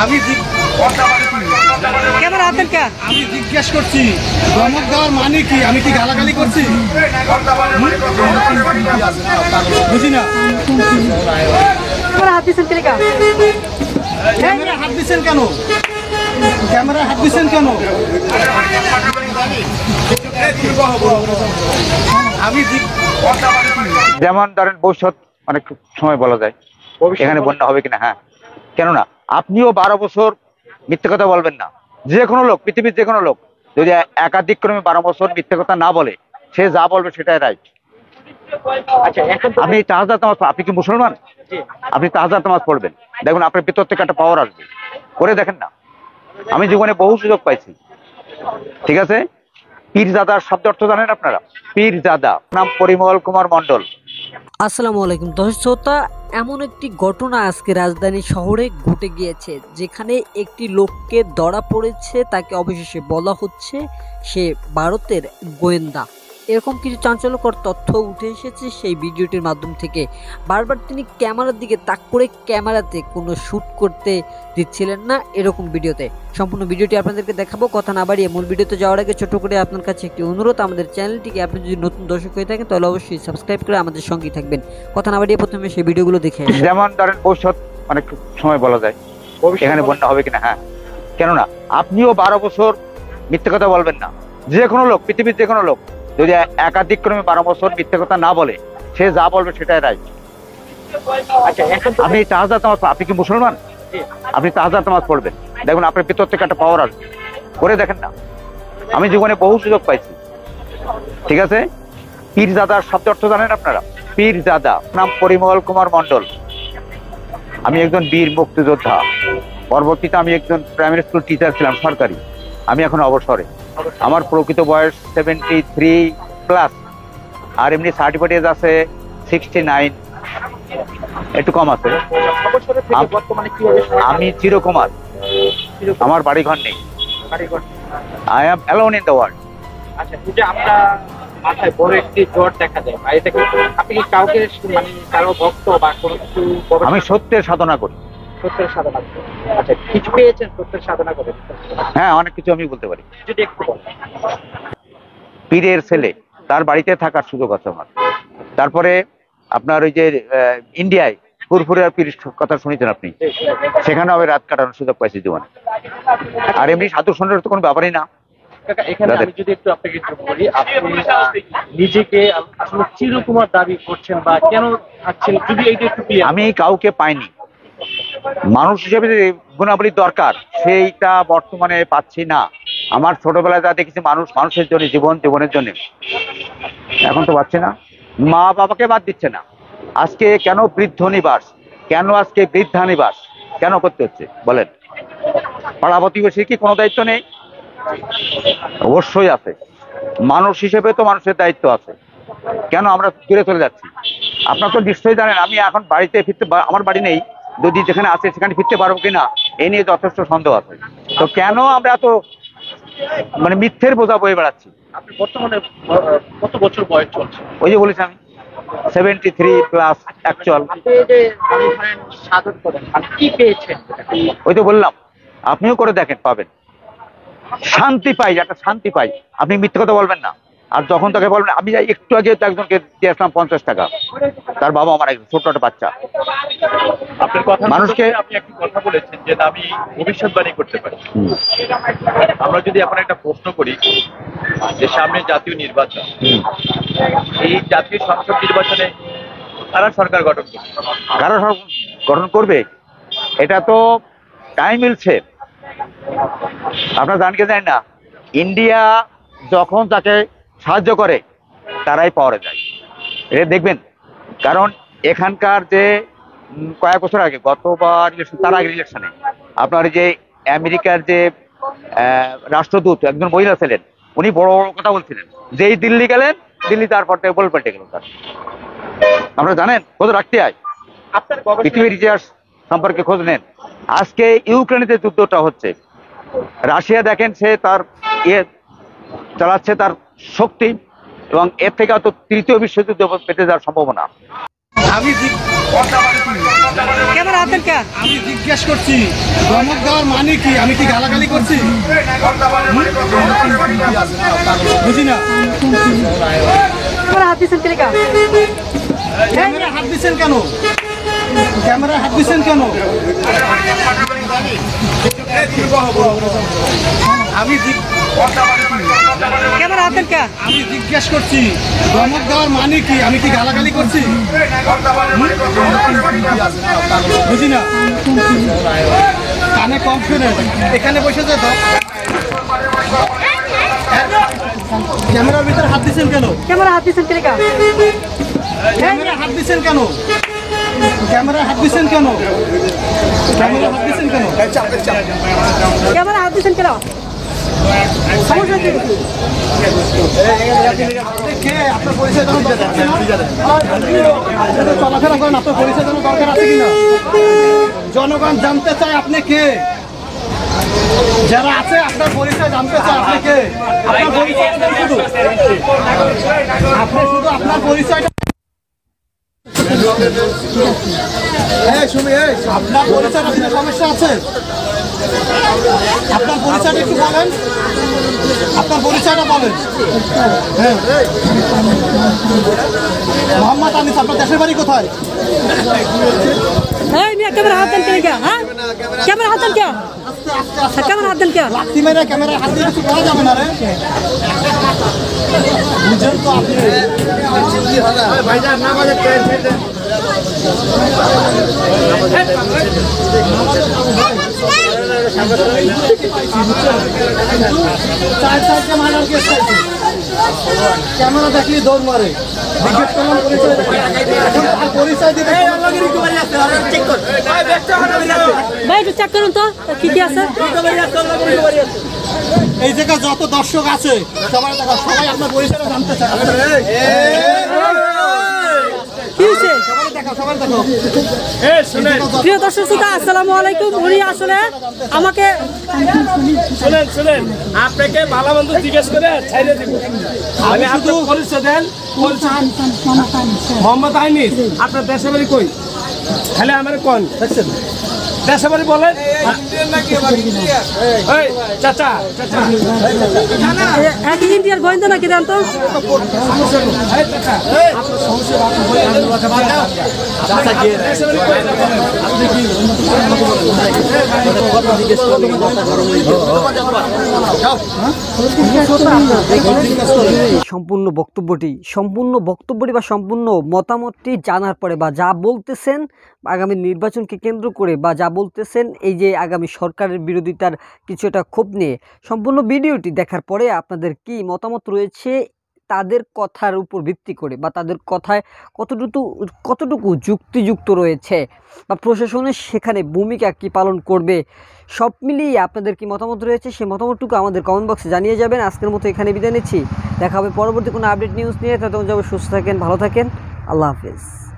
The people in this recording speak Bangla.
আমি ক্যামেরা হাতের কে? আমি জিজ্ঞেস করছি ধমক দেওয়ার মানে কি? আমি কি গালাগালি করছি? বুঝি না। ক্যামেরা হাত দিছেন কে লেখা? ক্যামেরা হাত দিচ্ছেন কেন? ক্যামেরা হাত দিচ্ছেন কেন? আমি যেমন ধরেন ভবিষ্যৎ অনেক সময় বলা যায় এখানে বন্যা হবে কিনা। হ্যাঁ, কেননা আপনিও 12 বছর মিথ্যে কথা বলবেন না। যে কোনো লোক, পৃথিবীর যে কোনো লোক যদি একাধিক ক্রমে 12 বছর মিথ্যে কথা না বলে, সে যা বলবে সেটাই রাইট। আপনি তাহাজ্জুদ নামাজ, আপনি কি মুসলমান? আপনি তাহাজ্জুদ নামাজ পড়বেন, দেখুন আপনার ভিতর থেকে একটা পাওয়ার আসবে। করে দেখেন না, আমি জীবনে বহু সুযোগ পাইছি। ঠিক আছে, পীরজাদার শব্দ অর্থ জানেন আপনারা? পীরজাদা নাম পরিমল কুমার মণ্ডল। আসসালামু আলাইকুম দর্শক শ্রোতা, এমন একটি ঘটনা আজকে রাজধানী শহরে ঘটে গিয়েছে, যেখানে একটি লোককে ধরা পড়েছে। তাকে অবশেষে বলা হচ্ছে সে ভারতের গোয়েন্দা। এরকম কিছু চাঞ্চল্যকর তথ্য উঠে এসেছে সেই ভিডিওটির মাধ্যম থেকে। বারবার তিনি ক্যামেরার দিকে তাক করে ক্যামেরাতে কোনো শ্যুট করতে দিচ্ছিলেন না এরকম ভিডিওতে। সম্পূর্ণ ভিডিওটি আপনাদেরকে দেখাবো। কথা না বাড়িয়ে মূল ভিডিওতে যাওয়ার আগে ছোট করে আপনার কাছে একটি অনুরোধ, আমাদের চ্যানেলটিকে আপনি যদি নতুন দর্শক হয়ে থাকেন তাহলে অবশ্যই সাবস্ক্রাইব করে আমাদের সঙ্গেই থাকবেন। কথা না বাড়িয়ে প্রথমে সেই ভিডিওগুলো দেখে আসি। যেমন ধরেন ভবিষ্যৎ অনেক সময় বলা যায় এখানে বন্যা হবে কিনা। হ্যাঁ, কেননা আপনিও 12 বছর মিথ্যে কথা বলবেন না। যে কোনো লোক, পৃথিবীর যে কোনো লোক যদি একাধিক ক্রমে 12 বছর মিথ্যে কথা না বলে, সে যা বলবে সেটাই রাইট। আপনি তাহাজ্জুদ নামাজ, আপনি কি মুসলমান? আপনি তাহাজ্জুদ নামাজ পড়বেন, দেখুন আপনার ভিতর থেকে একটা পাওয়ার আসবে। করে দেখেন না, আমি জীবনে বহু সুযোগ পাইছি। ঠিক আছে, পীরজাদার শব্দ অর্থ জানেন আপনারা? পীরজাদা নাম পরিমল কুমার মণ্ডল। আমি একজন বীর মুক্তিযোদ্ধা। পরবর্তীতে আমি একজন প্রাইমারি স্কুল টিচার ছিলাম, সরকারি। আমি এখন অবসরে। আমার প্রকৃত বয়স 73+, আর এমনি সার্টিফিকেট আছে 69, একটু কম আছে। আমি চিরকুমার, আমার বাড়ি ঘর নেই। I am alone in the world. আচ্ছা, এটা আপনার মাথায় বড় একটি জ্বর দেখা যায়, আর এটা আপনি কি কাউকে মানে কারো ভক্ত বা কোনো কিছু? আমি সত্যের সাধনা করি। সত্যের সাধনা করেন? আচ্ছা, কিছু পেয়েছেন সত্যের সাধনা করে? হ্যাঁ, অনেক কিছু আমি বলতে পারি। যদি একটু বলেন। পীরের ছেলে, তার বাড়িতে থাকার সুযোগ আছে আমার। তারপরে আপনার ওই যে ইন্ডিয়ায় ফুরফুরে পীর কথা শুনেছেন আপনি, সেখানে আমি রাত কাটানোর সুযোগ পাইছি জীবনে। আর এমনি সাধু সন্ন্যাসের তো কোনো ব্যাপারই না। এখানে আমি যদি একটু আপনাকে যোগ করি, আপনি নিজেকে আসলে চিরকুমার দাবি করছেন বা কেন থাকছেন, যদি এইটা একটু ক্লিয়ার। আমি কাউকে পাইনি। মানুষ হিসেবে যে গুণাবলীর দরকার সেইটা বর্তমানে পাচ্ছি না। আমার ছোটবেলায় যা দেখেছি মানুষ মানুষের জন্য, জীবনের জন্য, এখন তো পাচ্ছি না। মা বাবাকে বাদ দিচ্ছে না। আজকে কেন বৃদ্ধ নিবাস, কেন আজকে বৃদ্ধা নিবাস কেন করতে হচ্ছে বলেন? পাড়া প্রতিবেশীর কি কোনো দায়িত্ব নেই? অবশ্যই আছে। মানুষ হিসেবে তো মানুষের দায়িত্ব আছে। কেন আমরা দূরে চলে যাচ্ছি? আপনারা তো নিশ্চয়ই জানেন আমি এখন বাড়িতে ফিরতে, আমার বাড়ি নেই, যদি যেখানে আছে সেখানে ফিরতে পারবো কিনা এ নিয়ে যথেষ্ট সন্দেহ আছে। তো কেন আমরা এত মানে মিথ্যের বোঝা বয়ে বেড়াচ্ছি? আপনি বর্তমানে কত বছর বয়স চলছে? ওই যে বলেছি আমি 73+ অ্যাকচুয়াল। আপনি যে মানে ধরেন সাধন করেন, আপনি কি পেয়েছেন? ওই তো বললাম, আপনিও করে দেখেন, পাবেন। শান্তি পাই, একটা শান্তি পাই। আপনি মিথ্যে কথা বলবেন না। আর যখন তাকে বলবেন, আমি একটু আগে তো একজনকে দিয়ে আসলাম 50 টাকা, তার বাবা আমার একজন ছোট্ট একটা বাচ্চা। আপনার কথা মানুষকে আপনি একটি কথা বলেছেন যে আমি ভবিষ্যৎবাণী করতে পারি। আমরা যদি এখন একটা প্রশ্ন করি যে সামনে জাতীয় নির্বাচন, এই জাতীয় সংসদ নির্বাচনে কারা সরকার গঠন করবে? কারো গঠন করবে, এটা তো টাইম মিলছে। আপনারা জানকে জানেন না, ইন্ডিয়া যখন তাকে সাহায্য করে তারাই পাওয়ারে যায়, এটা দেখবেন। কারণ এখানকার যে কয়েক বছর আগে, গতবার ইলেকশন, তার আগের ইলেকশনে আপনার যে আমেরিকার যে রাষ্ট্রদূত একজন মহিলা ছিলেন, উনি বড় বড় কথা বলছিলেন। যেই দিল্লি গেলেন, দিল্লি তারপর থেকে বল পাল্টে গেল তার। আপনারা জানেন, খোঁজ রাখতে হয়, পৃথিবীর ইতিহাস সম্পর্কে খোঁজ নেন। আজকে ইউক্রেনে যে যুদ্ধটা হচ্ছে, রাশিয়া দেখেন সে তার চালাচ্ছে তার শক্তি, এবং এর থেকে হয়তো তৃতীয় বিশ্বযুদ্ধ পেতে যাওয়ার সম্ভাবনা। আমি ক্যামেরা হাতেন কে? আমি জিজ্ঞেস করছি ধমক দেওয়ার মানে কি? আমি কি গালাগালি করছি? বুঝি না। ক্যামেরা হাত দিছেন কে? ক্যামেরায় হাত দিচ্ছেন কেন? ক্যামেরায় হাত দিচ্ছেন কেন? আমি ক্যামেরা হাতেন কে? আমি জিজ্ঞেস করছি ধমক দেওয়ার মানে কি? আমি কি গালাগালি করছি? বুঝি না। কানে কম শুনে এখানে বসে যে ক্যামেরার ভিতরে হাত দিচ্ছেন কেন? ক্যামেরা হাত দিছেন কে? ক্যামেরায় হাত দিচ্ছেন কেন? ক্যামেরায় হাত দিচ্ছেন কেন? ক্যামেরায় হাত দিচ্ছেন কেন? ক্যামেরা হাত দিছেন কেন? সমস্যা কি? কে? আপনার পরিচয় জানার দরকার আছে না? চলাফেরা করেন, আপনার পরিচয় জানার দরকার আছে কিনা? জনগণ জানতে চায় আপনি কে? যারা আছে আপনার পরিচয় জানতে চায় আপনি কে? আপনার পরিচয় শুধু আপনি শুধু আপনার পরিচয়টা আপনার পরিচয় আপনি সমস্যা আছে? আপনার পরিচয়টা একটু বলেন। আপনার পরিচয়টা বলেন। হ্যাঁ, মোহাম্মদ আনিস। আপনার দেশের বাড়ি কোথায়? এই মিয়া ক্যামেরা হাত দেন কে? হ্যাঁ ক্যামেরা হাত দেন কে? ক্যামেরা হাত দেন কে? লাঠি মেরে ক্যামেরায় হাত দিয়ে কিছু করা যাবে না রে। বুঝেন তো আপনি? ক্যামেরা দেখলে দৌড় মারে। জিজ্ঞেস করলাম পরিচয় দেখে। এখন তার পরিচয় দিতে ভাই একটু চেক করুন তো কি কি আছে। এই জায়গায় যত দর্শক আছে সবাই দেখো, সবাই আপনার পরিচয়টা জানতে চায়। কি হয়েছে? সবাই দেখো, সবাই দেখো। প্রিয় দর্শক শ্রোতা, আসসালামু আলাইকুম। উনি আসলে আমাকে শুনেন আপনাকে ভালো মন্দ জিজ্ঞেস করে ছাইড়ে দিব। আমি আপনার পরিচয় দেন। মোহাম্মদ আইনিস। আপনার দেশের বাড়ি কই? খালি আমার কোন দেখছেন দেশের বাড়ি বলেন। এই চাচা চাচা এক ইন্ডিয়ার গোয়েন্দা নাকি দেন তো? সমস্যা নেই। এই চাচা আপনার সমস্যা আপনি বলেন। চাচা গিয়ে দেশের বাড়ি কই? আপনি কি কথা জিজ্ঞেস করলেন? কথা গরম হয়ে গেল। সম্পূর্ণ বক্তব্যটি বা সম্পূর্ণ মতামতটি জানার পরে বা যা বলতেছেন আগামী নির্বাচনকে কেন্দ্র করে বা যা বলতেছেন এই যে আগামী সরকারের বিরোধিতার কিছু একটা ক্ষোভ নিয়ে সম্পূর্ণ ভিডিওটি দেখার পরে আপনাদের কি মতামত রয়েছে তাদের কথার উপর ভিত্তি করে বা তাদের কথায় কতটুকু যুক্তিযুক্ত রয়েছে বা প্রশাসনের সেখানে ভূমিকা কি পালন করবে, সব মিলিয়ে আপনাদের কি মতামত রয়েছে সেই মতামতটুকু আমাদের কমেন্ট বক্সে জানিয়ে যাবেন। আজকের মতো এখানে বিদায় নিচ্ছি। দেখা হবে পরবর্তী কোনো আপডেট নিউজ নিয়ে। ততক্ষণ যাবে, সুস্থ থাকেন, ভালো থাকেন, আল্লাহ হাফেজ।